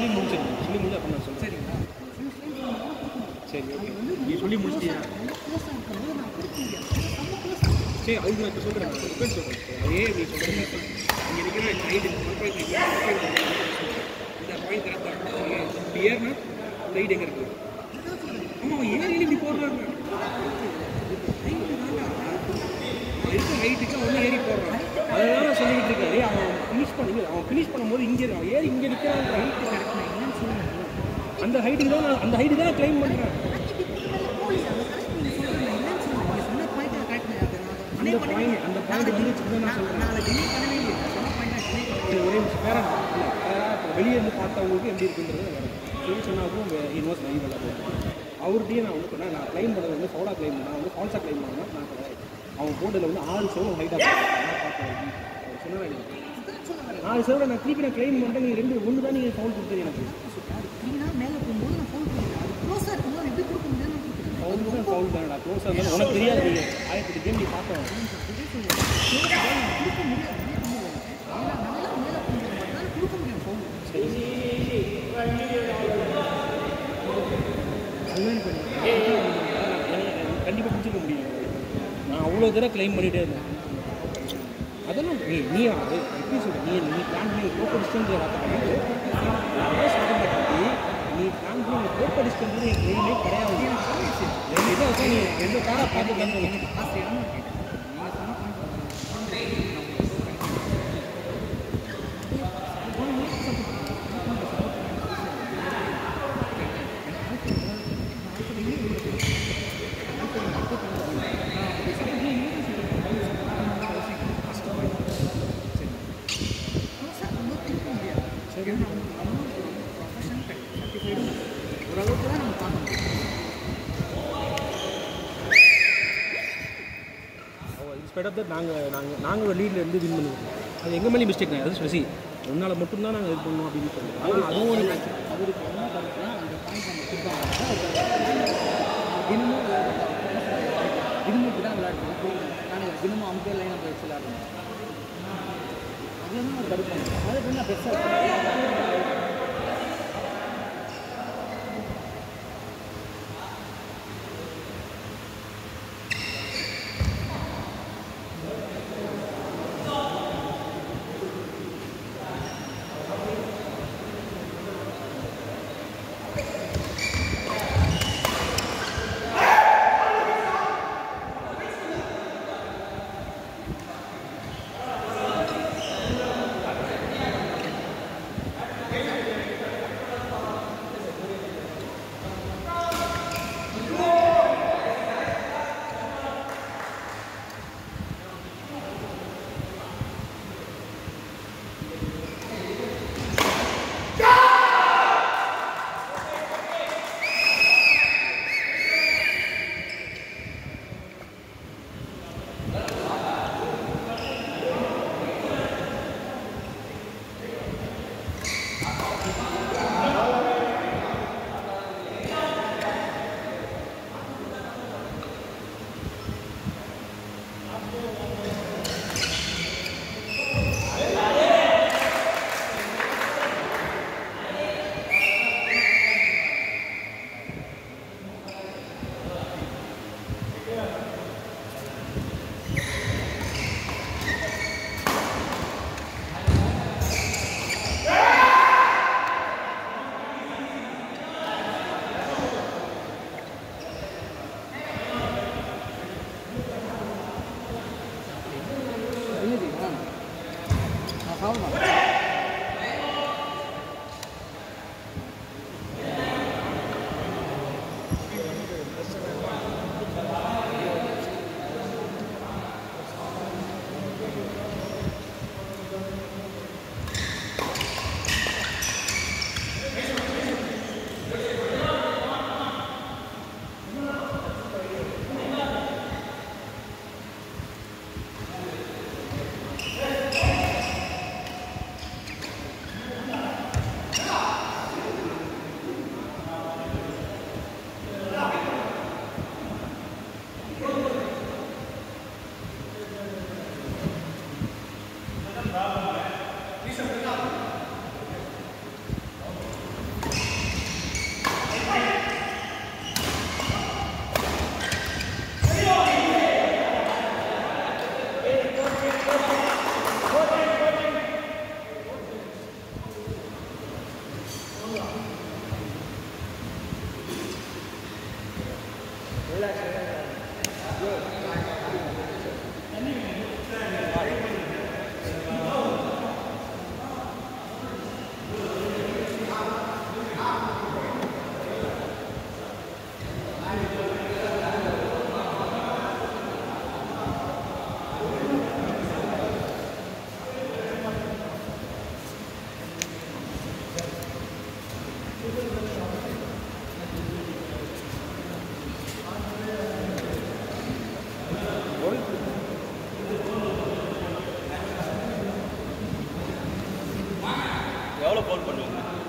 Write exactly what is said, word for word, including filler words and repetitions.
சொல்லி முடிச்சிருக்கேன் சொல்லி முடிஞ்சு அப்போ நான் சொல்கிறேன் சரிங்களா? சரி ஓகே நீ சொல்லி முடிச்சிட்டியா சரி அதுக்கு நான் இப்போ சொல்கிறேன் ரிப்பேர் சொல்கிறேன் அதே நீ சொல்கிறேன் இங்கே இருக்கிற ஹைட் ஒன் பாயிண்ட் இந்த பாயிண்ட் கரெக்டாக ஏறினா இந்த ஹைட் எங்கே இருக்குது ஆமாம் ஏறி இப்படி போடுறாங்க இருக்க ஹைட்டுக்கு அவன் ஏறி போடுறான் அதுதான் நான் சொல்லிக்கிட்டு இருக்காரு அவன் ஃபினிஷ் பண்ணி அவன் ஃபினிஷ் பண்ணும்போது இங்கே அவன் ஏறி இங்கே நிற்கிறான் ஹைட்டு கரெக்டாக என்னன்னு சொல்லுங்கள் அந்த ஹைட்டுக்கு தான் நான் அந்த ஹைட்டு தான் நான் கிளைம் பண்ணுறேன் அந்த பாயிண்ட் அந்த பாயிண்ட் வந்து நான் சொல்கிறேன் ஒரே வேற இல்லை வேற வெளியே இருந்து பார்த்தவங்களுக்கு எப்படி இருக்குன்றது வேறு சொல்லி சொன்னாலும் இன்வெஸ்ட் வெரி வெள்ள போகும் அவர்கிட்டயே நான் வந்து சொன்னேன் நான் கிளைம் பண்ணது வந்து ஃபவுலாக கிளைம் பண்ணேன் வந்து ஃபால்ஸாக கிளைம் பண்ணேன் நான் கிடையாது அவன் போர்டில் வந்து ஆறு செவன் ஹைட்டாக பார்த்தேன் சொன்னேன் நாலு செவனை நான் திருப்பி நான் கிளைம் பண்ணிட்டேன் நீங்கள் ரெண்டு ஒன்று தான் நீங்கள் ஃபவுல் கொடுத்தது எனக்கு மேலே போகும்போது நான் ஃபவுல் பண்ணிட்டேன் அது க்ளோஸாக இருக்கும்போது எப்படி கொடுக்க முடியாது ஃபவுல் தான் ஃபவுல் தானடா க்ளோஸாக இருந்தாலும் உனக்கு தெரியாது நீங்கள் ஆயிரத்தி கேம் நீ பார்த்தோம் கொடுக்க முடியாது நல்லா மேலே போகும்போது கொடுக்க முடியும் ஃபவுல் சரி கண்டிப்பாக பிடிச்சிக்க முடியும் நான் அவ்வளோ தடவை கிளைம் பண்ணிகிட்டே இருந்தேன் அதெல்லாம் நீ நீ அது எப்படி சொல்ற நீ நீ பிளான் பண்ணி கோப்ப டிஸ்டன்ஸ் பார்த்து நீ பிளான் பண்ணி கோப்ப டிஸ்டன்ஸ் என் கிளைமே கிடையாது என் இதை வச்சா நீ எந்த காரை பார்த்து கேட்கணும் ஓரளவுக்கு தான் நம்ம பார்க்கணும் இன்ஸ்பைட் ஆஃப் தட் நாங்கள் நாங்கள் நாங்கள் ஒரு லீடில் இருந்து வின் பண்ணுவோம் அது எங்கள் மேலே மிஸ்டேக் தான் அது ஸ்பெசி ஒன்றால் மட்டும்தான் நாங்கள் இது பண்ணோம் அப்படின்னு சொல்லுவோம் ஆனால் அதுவும் ஒரு அவருக்கு என்ன கருத்துனா அந்த பாயிண்ட் நம்ம கொடுப்பாங்க தினமும் தினமும் தான் விளையாடுவோம் நாங்கள் தினமும் அம்பேர் லைனாக போய் விளையாடுவோம் அதுதான் ஒரு கருப்பாங்க அதை பண்ணி நான் பெருசாக எவ்வளோ போல் பண்ணுவீங்க?